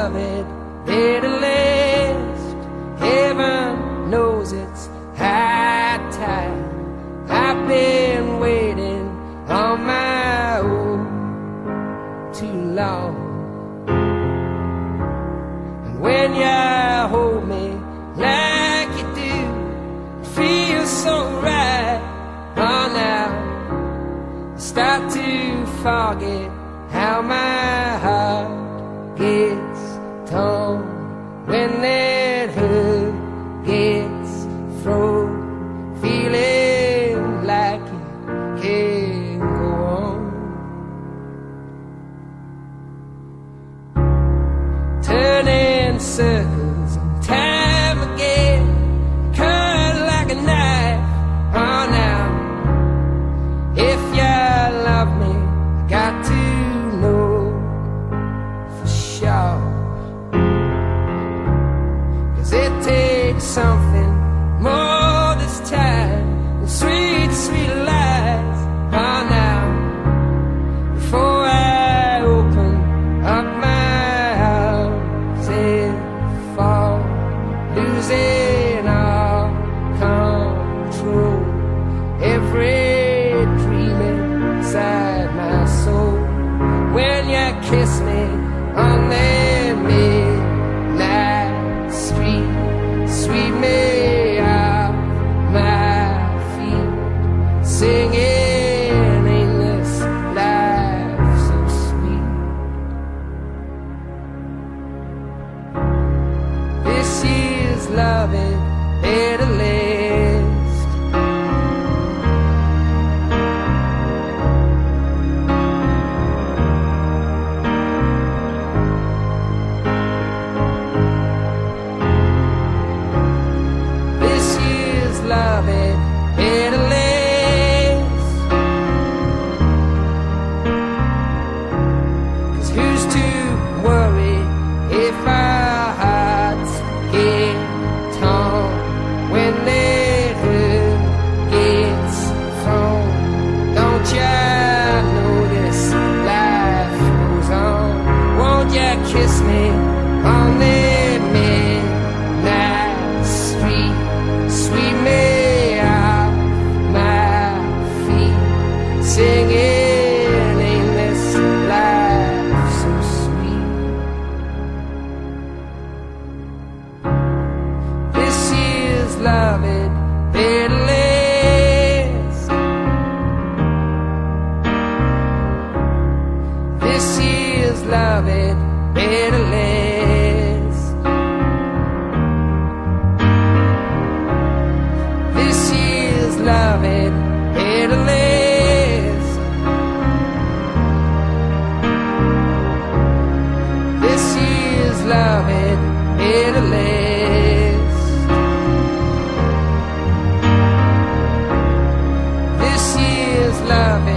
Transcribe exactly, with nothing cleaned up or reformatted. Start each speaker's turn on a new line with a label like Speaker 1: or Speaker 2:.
Speaker 1: love it, little list. Heaven knows it's high time. I've been waiting on my own too long. And when you hold me like you do, it feels so right. Oh, now I start to forget how my heart gets torn when that hurt gets thrown, feeling like it can't go on. Turning circles and time again, cut like a knife. Oh, now if you love me, I got to know for sure. 'Cause it takes something more this time than sweet, sweet lies. Oh, now before I open up my arms and fall, losing all control, every dream inside my soul. When you kiss me on that midnight street, sweep me off my feet, singing ain't this life so sweet. This year's loving better last. This year's loving better last. 'Cause who's to worry if our hearts get torn when that hurt gets thrown? Don't ya know this life goes on? Won't ya kiss me on that midnight street, sweep me off my feet, singing ain't this life so sweet. This year's loving better last. This year's loving better last. This year's loving better last. This year's loving better last. This year's loving